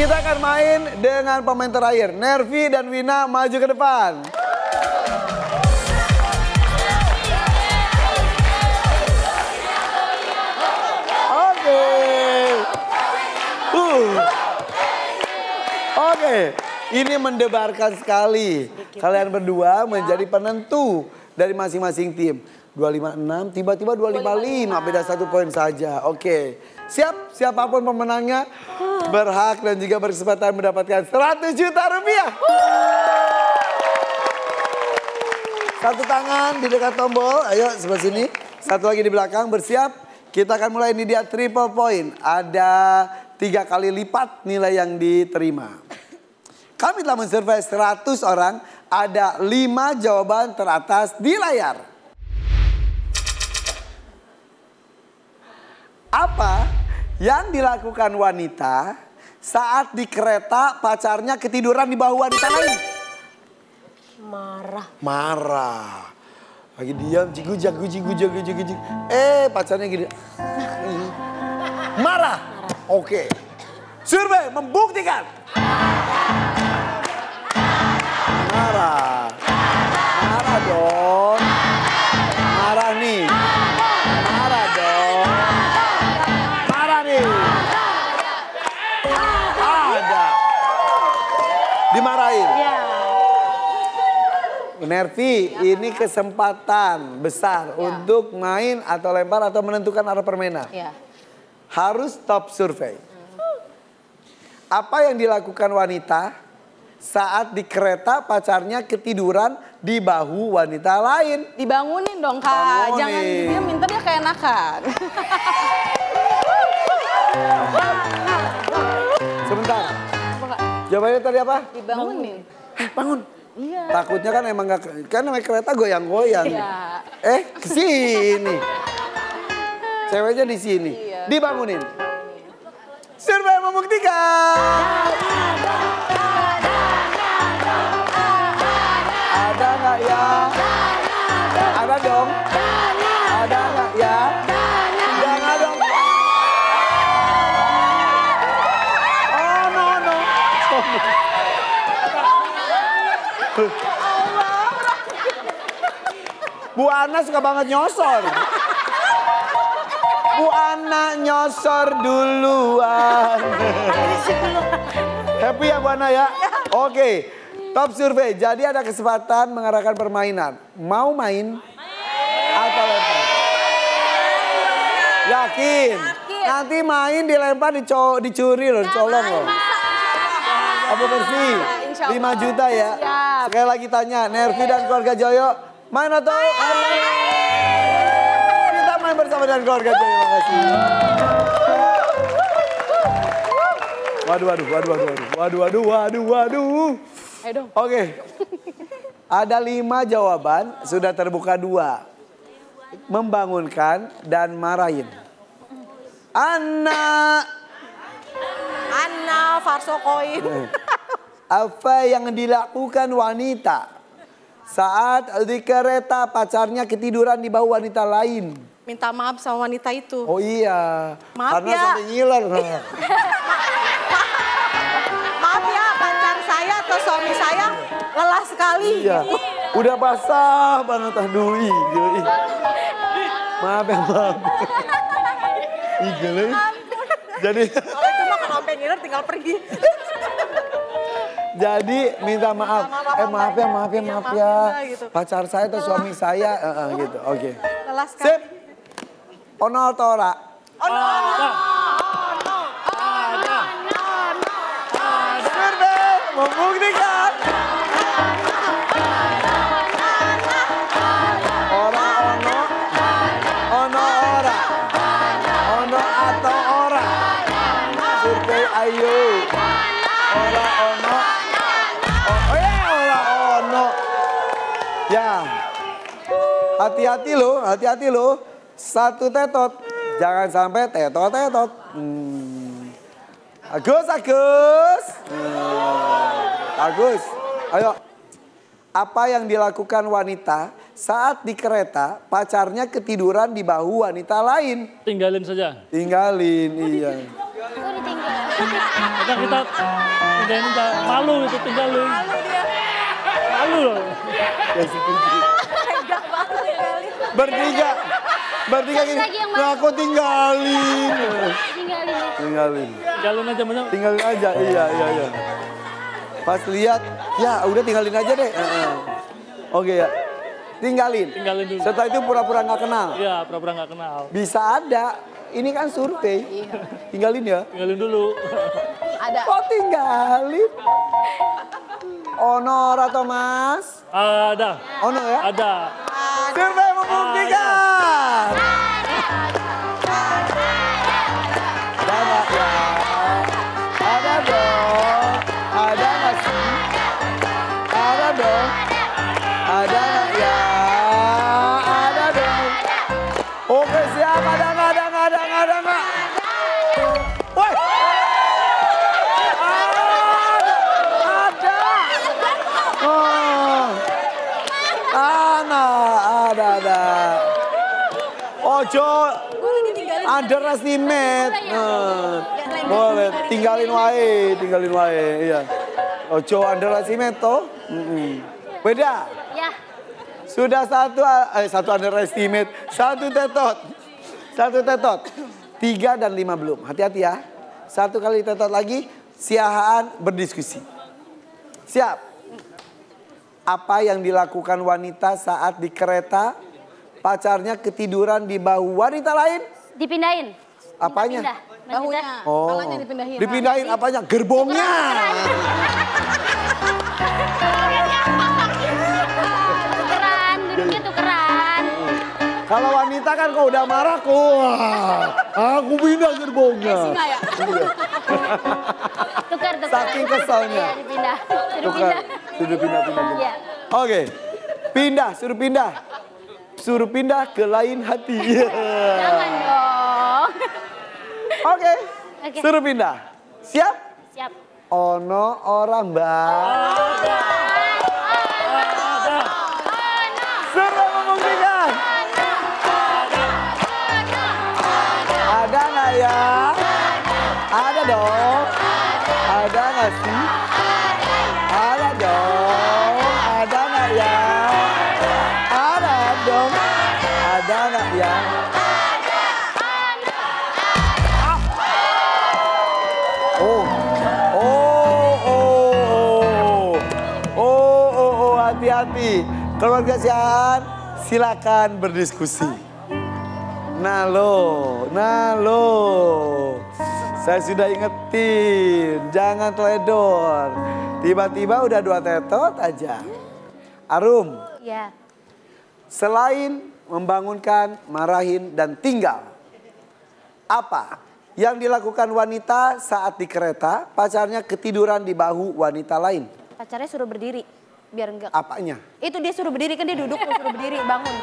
Kita akan main dengan pemain terakhir. Nervi dan Wina maju ke depan. Oke, ini mendebarkan sekali. Kalian berdua menjadi penentu dari masing-masing tim. 256, tiba-tiba 255, beda 1 poin saja. Oke, siap? Siapapun pemenangnya berhak dan juga berkesempatan mendapatkan 100 juta rupiah. Satu tangan di dekat tombol, ayo sebelah sini. Satu lagi di belakang, bersiap. Kita akan mulai, ini dia triple point. Ada 3 kali lipat nilai yang diterima. Kami telah mensurvei 100 orang, ada 5 jawaban teratas di layar. Apa yang dilakukan wanita saat di kereta pacarnya ketiduran di bahu wanita lain? Marah. Marah. Lagi diam, cigujak. Pacarnya gini. Marah. Oke. Survei membuktikan. Marah. Marah dong. Marah nih. Marah dong. Marah nih. Ada. Dimarahin. Ya. Nervi, ini kesempatan besar untuk main atau lempar atau menentukan arah permainan. Ya. Harus top survei. Apa yang dilakukan wanita saat di kereta pacarnya ketiduran di bahu wanita lain? Dibangunin dong, Kak. Bangunin. Jangan dia minta dia keenakan. Sebentar. Jawabannya tadi apa? Dibangunin. Bangun. Iya. Takutnya kan emang gak, kan namanya kereta goyang-goyang. Iya. Kesini. Ceweknya di sini. Iya. Dibangunin. Survei membuktikan. Ada nggak ya? Ada dong. Ada nggak ya? Jangan dong. Oh no. Bu Ana suka banget nyosor. Bu Ana nyosor duluan. Happy ya Bu Ana ya? Oke, top survei. Jadi ada kesempatan mengarahkan permainan. Mau main? Atau lempar? Yakin? Nanti main dilempar, dicuri loh, dicolong loh. Apa bersih? 5 juta ya? Siap. Sekali lagi tanya, Nervi dan keluarga Joyo, main atau main? Kita main bersama dengan keluarga Joyo, makasih. Waduh. Ayo dong. Oke. Ada 5 jawaban, sudah terbuka 2. Membangunkan dan marahin. Anna Farsokoin. Apa yang dilakukan wanita saat di kereta pacarnya ketiduran di bahu wanita lain? Minta maaf sama wanita itu. Oh iya, Maaf karena ya. sampai ngiler. Maaf ya, pacar saya atau suami saya lelah sekali. Iya, udah basah banget. Aduh, ih. Maaf ya, maaf. Ih, gila. Jadi Kalau itu mah kalau sampai ngiler tinggal pergi. jadi minta maaf. Maaf ya. Gitu. Pacar saya atau suami saya gitu. Oke. Lelah sekali. Sip. Ono atau ora? Ono. Survei membuktikan. Ora ono. Ono ora. Ono atau ora? Survei ayo. Ora ono. Ora ono. Ya. Hati-hati lo. 1 tetot. Jangan sampai tetot. Agus. Agus. Ayo. Apa yang dilakukan wanita saat di kereta pacarnya ketiduran di bahu wanita lain? Tinggalin saja. Tinggalin, iya. Oh, ditinggal. Kadang kita udah malu itu tinggalin. Malu dia. Malu loh. Ya setuju. Enggak banget tinggalin. Bertiga gini. Nah, aku tinggalin. Tinggalin aja bener. Tinggalin aja, iya. Pas lihat, ya udah tinggalin aja deh. Oke ya. Tinggalin dulu. Setelah itu pura-pura nggak kenal. Iya, pura-pura nggak kenal. Bisa ada. Ini kan survei. Tinggalin ya. Tinggalin dulu. Ada. Kok tinggalin? Honor atau Mas? Ada. Honor ya? Ada. Survei membuktikan. Ada nggak ya? Ada dong. Ada nggak sih? Ada dong. Ada nggak ya? Ada dong. Oke siap. Ada nggak? Woi. Ada. Oh. Ada. Ojo underestimate. Boleh, tinggalin wae, iya. Ojo underestimate toh. Beda. Ya. Sudah satu underestimate, satu tetot. 3 dan 5 belum. Hati-hati ya. 1 kali tetot lagi, Siahaan berdiskusi. Siap. Apa yang dilakukan wanita saat di kereta pacarnya ketiduran di bahu wanita lain? Dipindahin. Apanya? Bahunya. Oh. Kepalanya dipindahin. Dipindahin apanya? Gerbongnya. Tukeran, duduknya tukeran. Kalau wanita kan kalau udah marah, aku pindah gerbongnya. Singa ya? Tukar. Saking keselnya. Iya, dipindah. Suruh pindah. Iya. Oke, suruh pindah ke lain hati. Jangan dong. Oke, Oke. suruh pindah. Siap? Siap. Ono orang mbak. Suruh membuktikan. Ada nggak ya? Ada dong. Ada nggak sih? Ada dong. Ada nggak ya? Ada dong. Ada nggak ya? Hati-hati. Keluarga Siahaan, silakan berdiskusi. Nah lo. Saya sudah ingetin, jangan teledor. Tiba-tiba udah 2 tetot aja. Arum, Iya. selain membangunkan, marahin, dan tinggal. Apa yang dilakukan wanita saat di kereta pacarnya ketiduran di bahu wanita lain? Pacarnya suruh berdiri. Biar enggak. Apanya? Itu dia suruh berdiri, kan dia duduk tuh suruh berdiri, bangun.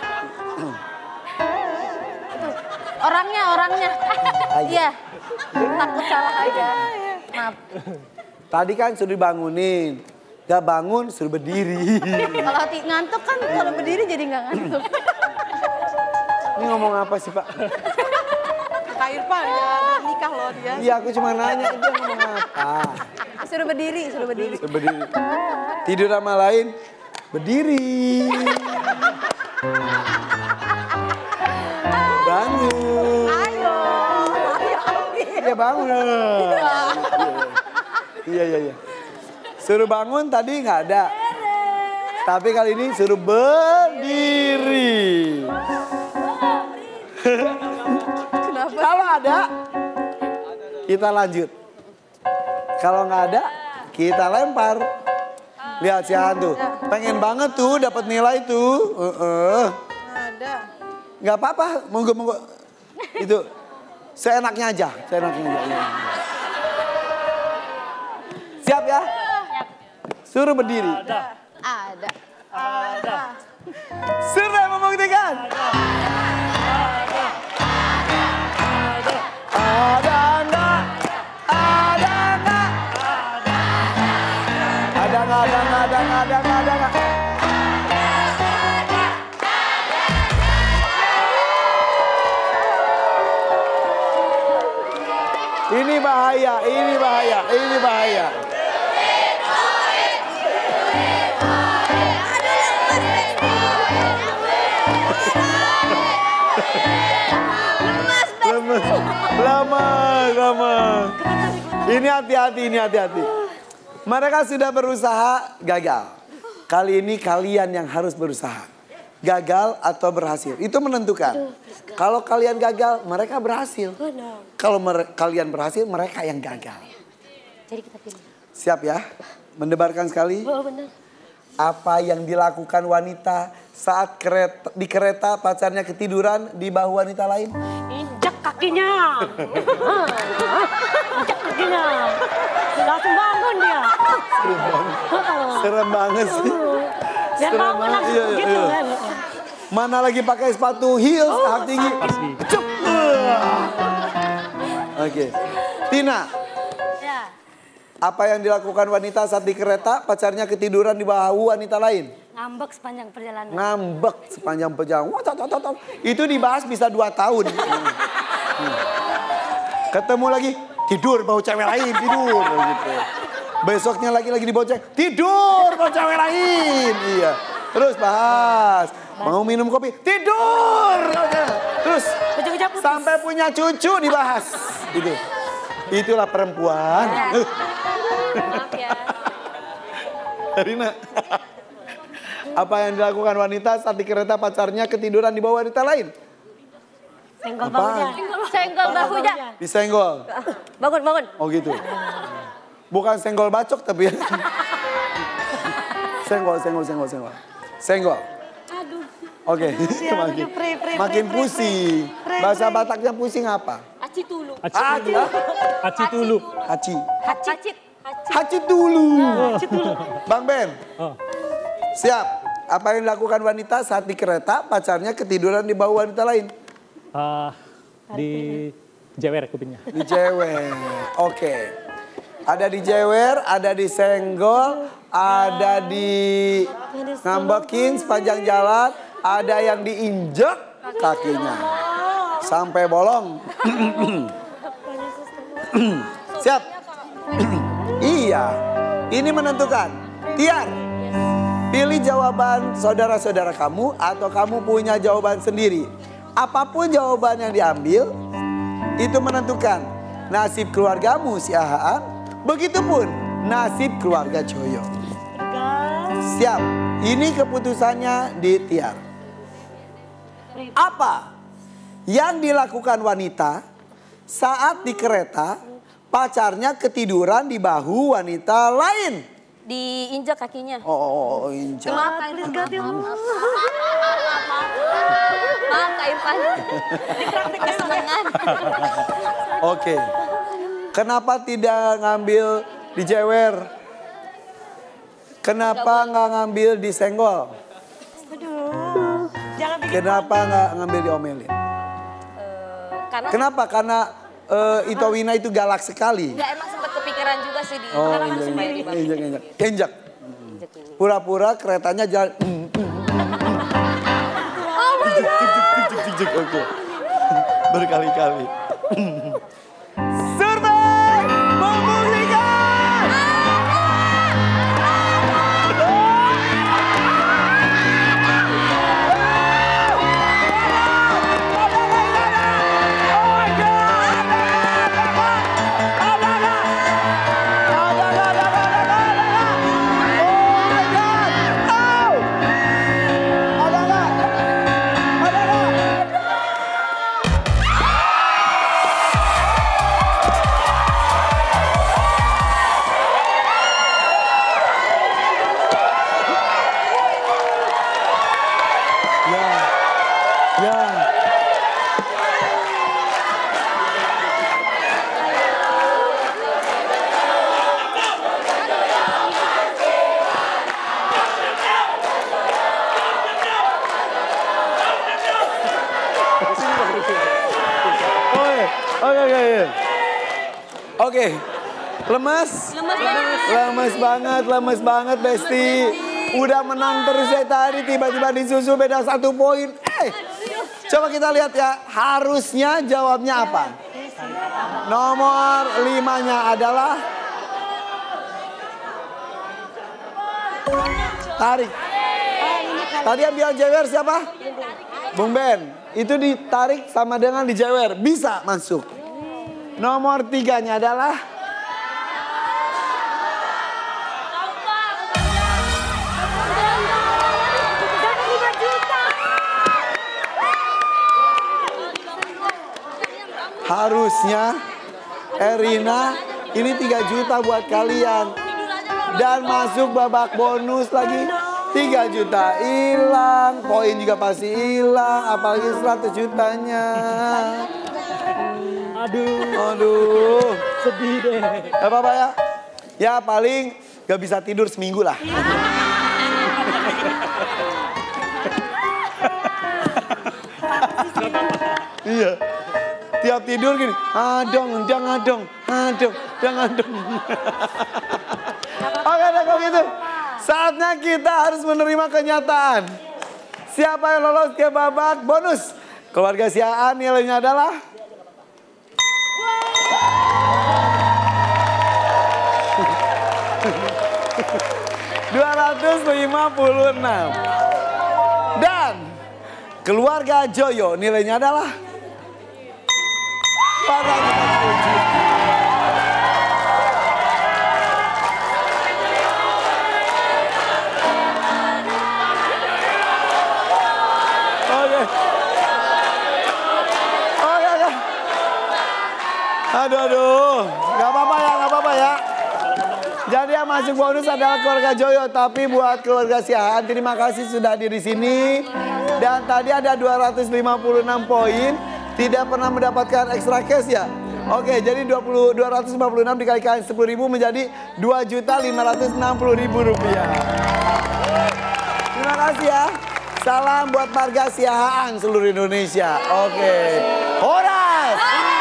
Itu orangnya. Iya. Takut salah aja. Maaf. Tadi kan suruh dibangunin. Gak bangun suruh berdiri. Kalau ngantuk kan kalau berdiri jadi nggak ngantuk. Ini ngomong apa sih Pak? Kak Irfan ya belum nikah loh dia. Iya aku cuma nanya dia ngomong apa. Suruh berdiri. Suruh berdiri. Tidur sama lain. Berdiri. Bangun. Ayo. Ya bangun. Iya. Suruh bangun tadi nggak ada. Tapi kali ini suruh berdiri. Kenapa? Kalau ada, kita lanjut. Kalau nggak ada, kita lempar. Lihat Siahaan tuh, pengen banget tuh dapat nilai tuh. Ada. Nggak apa-apa, monggo. Itu seenaknya aja. Siap ya? Siap. Suruh berdiri. Ada. Survei membuktikan. Ada enggak? Ini Ini bahaya, ini bahaya, ini bahaya. Lemas. Ini hati-hati. Mereka sudah berusaha, gagal. Kali ini kalian yang harus berusaha. Gagal atau berhasil, itu menentukan. Kalau kalian gagal, mereka berhasil. Kalau kalian berhasil, mereka yang gagal. Jadi kita pilih. Siap ya? Mendebarkan sekali. Oh, benar. Apa yang dilakukan wanita saat di kereta pacarnya ketiduran di bahu wanita lain? Injak kakinya. Injak kakinya. Langsung bangun dia. Serem banget sih. Dia bangun langsung gitu kan. Mana lagi pakai sepatu heels, hak tinggi. Cep. Oke. Tina. Ya. Apa yang dilakukan wanita saat di kereta pacarnya ketiduran di bahu wanita lain? Ngambek sepanjang perjalanan. Ngambek sepanjang perjalanan. Wah, itu dibahas bisa 2 tahun. Ketemu lagi, tidur bahu cewek lain, tidur. Gitu. Besoknya lagi dibawa cewek, tidur bahu cewek lain. Iya. Terus bahas, mau minum kopi, tidur. Terus sampai punya cucu dibahas. Gitu. Itulah perempuan. Maaf ya. Rina. Apa yang dilakukan wanita saat di kereta pacarnya ketiduran di bawah wanita lain? Senggol bahunya. Senggol bahunya. Disenggol. Bangun. Oh gitu. Bukan senggol bacok tapi ya. Senggol. Aduh. Oke. Makin pusing. Bahasa Bataknya pusing apa? Aci tulu. Aci tulu. Haci dulu. Bang Ben. Siap. Apa yang dilakukan wanita saat di kereta pacarnya ketiduran di bahu wanita lain? Di jewer kupingnya. Di jewer. Oke. Ada di jewer, ada di senggol, ada di ngambekin sepanjang jalan, ada yang diinjek kakinya. Sampai bolong. Siap? Iya. Ini menentukan. Tiar. Pilih jawaban saudara-saudara kamu atau kamu punya jawaban sendiri. Apapun jawaban yang diambil, itu menentukan nasib keluargamu si Ahaan. Begitupun nasib keluarga Joyo. Siap. Ini keputusannya di Tiar. Apa yang dilakukan wanita saat di kereta pacarnya ketiduran di bahu wanita lain? Diinjak kakinya. Oh, injak. Maaf Kak Irfan. Dipraktik kesenangan. Oke. Kenapa tidak ngambil di jewer? Kenapa nggak ngambil di senggol? Aduh. Jangan bikin Kenapa nggak ngambil diomelin? Karena Kenapa? Karena Ito Wina itu galak sekali. nggak emang sempat kepikiran juga sih di Oh, karena langsung bayar di bawah. injak. Pura-pura keretanya jalan. Oke. Berkali-kali. Survei membuktikan. Oke. Lemes banget Besti. Udah menang terus ya tadi, tiba-tiba disusul beda 1 poin. Coba kita lihat ya, harusnya jawabnya apa? Nomor 5-nya adalah tarik. Tadi yang bilang jewer siapa? Bung Ben. Itu ditarik sama dengan dijewer. Bisa masuk. Nomor 3-nya adalah harusnya Erina ini 3 juta buat kalian. Dan masuk babak bonus lagi 3 juta. Hilang, poin juga pasti hilang, apalagi 100 jutanya. Aduh, Sedih deh. gak apa-apa ya. Ya paling gak bisa tidur seminggu lah. Iya. Tiap tidur gini, adong. Oke, kalau gitu. Saatnya kita harus menerima kenyataan. Siapa yang lolos ke babak bonus? Keluarga Siaan nilainya adalah $256. Dan keluarga Joyo nilainya adalah 447. Aduh, nggak apa-apa ya. Jadi yang masuk bonus adalah keluarga Joyo, tapi buat keluarga Siaan terima kasih sudah hadir di sini. Dan tadi ada 256 poin, tidak pernah mendapatkan extra cash ya. Oke, jadi 256 dikalikan 10.000 menjadi Rp2.560.000. Terima kasih ya. Salam buat warga Siaan seluruh Indonesia. Oke. Horas.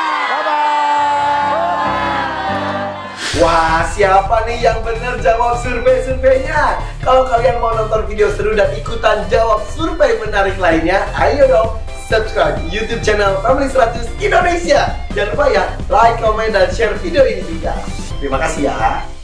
Wah, siapa nih yang benar jawab survei-surveinya? Kalau kalian mau nonton video seru dan ikutan jawab survei menarik lainnya, ayo dong subscribe YouTube channel Family 100 Indonesia. Jangan lupa ya, like, comment, dan share video ini juga. Terima kasih ya.